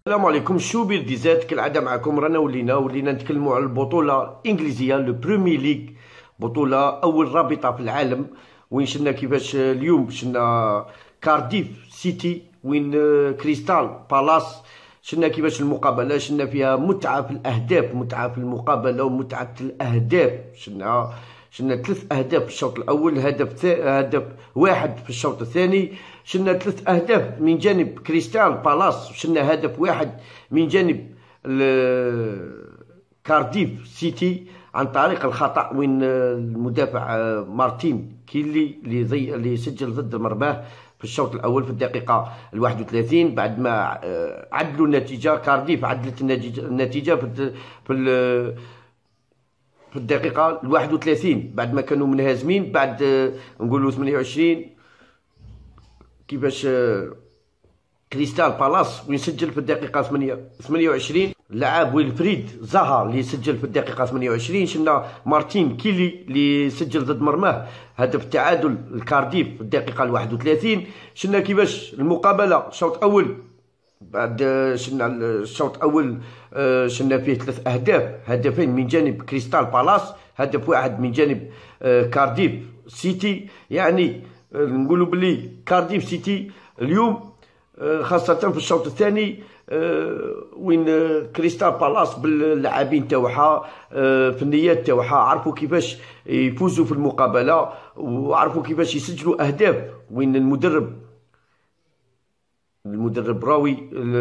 السلام عليكم. شوبير دي زاد كالعاده معكم. رانا ولينا نتكلموا على البطوله الانجليزيه لو بريمي ليغ، بطوله اول رابطه في العالم. وين شفنا كيفاش اليوم شفنا كارديف سيتي وين كريستال بالاس. شفنا كيفاش المقابله، شفنا فيها متعه في الاهداف، متعه في المقابله ومتعه الاهداف. شفنا 3 أهداف في الشوط الأول، هدف واحد في الشوط الثاني. شفنا 3 أهداف من جانب كريستال بالاس، شفنا هدف واحد من جانب كارديف سيتي عن طريق الخطأ وين المدافع مارتين كيلي اللي سجل ضد مرماه في الشوط الأول في الدقيقة 31. بعد ما عدلوا النتيجة، كارديف عدلت النتيجة في الدقيقة 31 بعد ما كانوا منهزمين. بعد نقولوا 28 كيفاش كريستال بالاس وين سجل في الدقيقة 28 اللاعب ويلفريد زاها اللي سجل في الدقيقة 28. شفنا مارتين كيلي اللي سجل ضد مرماه هدف التعادل الكارديف في الدقيقة 31. شفنا كيفاش المقابلة الشوط الأول، بعد شفنا الشوط الاول شفنا فيه 3 أهداف، هدفين من جانب كريستال بالاس، هدف واحد من جانب كارديف سيتي. يعني نقولوا بلي كارديف سيتي اليوم خاصة في الشوط الثاني وين كريستال بالاس باللاعبين تاعها في النيات تاعها عرفوا كيفاش يفوزوا في المقابلة وعرفوا كيفاش يسجلوا أهداف. وين المدرب راوي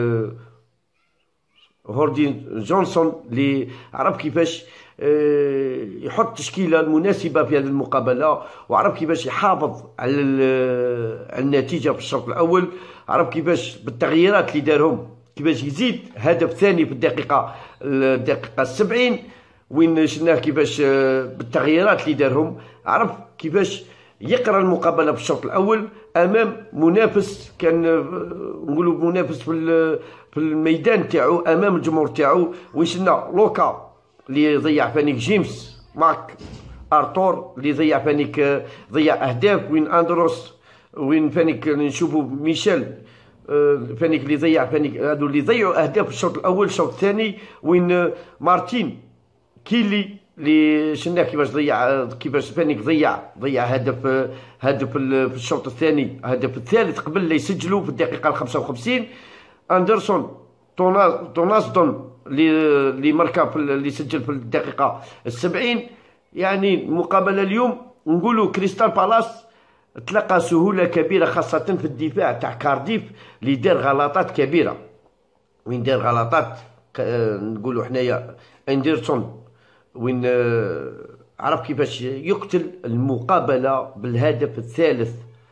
هوردين جونسون اللي عرف كيفاش يحط تشكيله المناسبه في هذه المقابله، وعرف كيفاش يحافظ على النتيجه في الشوط الاول. عرف كيفاش بالتغييرات اللي دارهم كيفاش يزيد هدف ثاني في الدقيقه 70 وين شفناه كيفاش بالتغييرات اللي دارهم عرف كيفاش يقرا المقابله في الشوط الاول امام منافس كان نقولوا منافس في الميدان تاعو امام الجمهور تاعو. وين شفنا لوكا اللي ضيع فانيك جيمس، ماك ارتور اللي ضيع فانيك ضيع اهداف، وين اندروس وين فانيك نشوفوا ميشيل فانيك اللي ضيع فانيك، هادو اللي ضيعوا اهداف في الشوط الاول. الشوط الثاني وين مارتين كيلي اللي شفناه كيفاش فانيك ضيع هدف في الشوط الثاني، هدف الثالث قبل لا يسجلوا في الدقيقه 55. اندرسون توناسدون اللي مركا اللي سجل في الدقيقه 70. يعني المقابله اليوم نقولوا كريستال بالاس تلقى سهوله كبيره خاصه في الدفاع تاع كارديف اللي دار غلطات كبيره. وين دار غلطات نقولوا حنايا اندرسون وين عرف كيفاش يقتل المقابله بالهدف الثالث.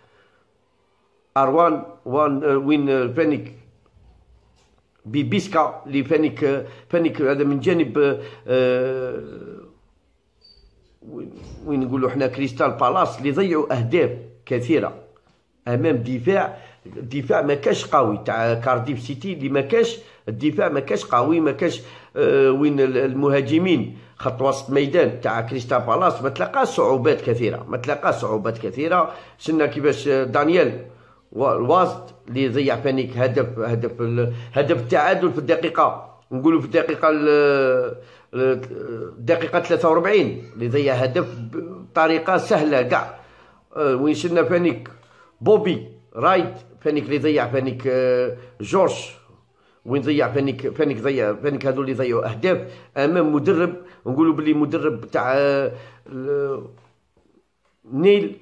اروان وين فانيك بيبيسكا اللي فانيك هذا من جانب وين نقولوا حنا كريستال بالاس اللي ضيعوا اهداف كثيره امام الدفاع ما كاش قوي تاع كارديف سيتي، اللي ما كاش الدفاع ما كاش قوي، ما كاش وين المهاجمين خط وسط ميدان تاع كريستال بالاس ما تلقى صعوبات كثيره. شفنا كيفاش دانيال الوازد اللي ضيع فانيك هدف التعادل في الدقيقه نقولوا في الدقيقه 43 اللي ضيع هدف بطريقه سهله كاع. وين شفنا فانيك بوبي رايد فانيك اللي ضيع فانيك جورج وين ضيع فانيك هذو اللي ضيعوا اهداف امام مدرب نقولوا بلي مدرب تاع نيل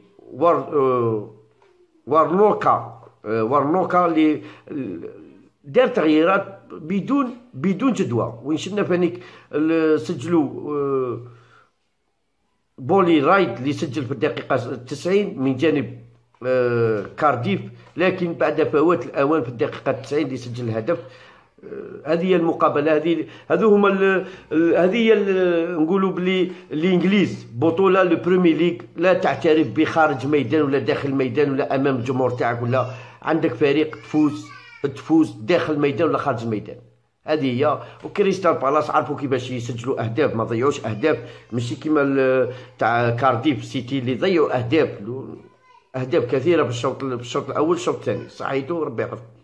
وارنوكا اللي دار تغييرات بدون جدوى. وين شفنا فانيك سجلوا بولي رايد اللي سجل في الدقيقه 90 من جانب كارديف، لكن بعد فوات الاوان في الدقيقه 90 اللي سجل الهدف. هذه هي المقابله، هذه هي نقولوا بلي الانجليز بطوله لو بريمي ليغ لا تعترف بخارج ميدان ولا داخل ميدان ولا امام الجمهور تاعك، ولا عندك فريق تفوز داخل الميدان ولا خارج الميدان. هذه هي. وكريستال بالاس عرفوا كيفاش يسجلوا اهداف، ما ضيعوش اهداف ماشي كيما تاع كارديف سيتي اللي ضيعوا اهداف كثيره في الشوط الاول. الشوط الثاني صحيتو ربي يحفظك.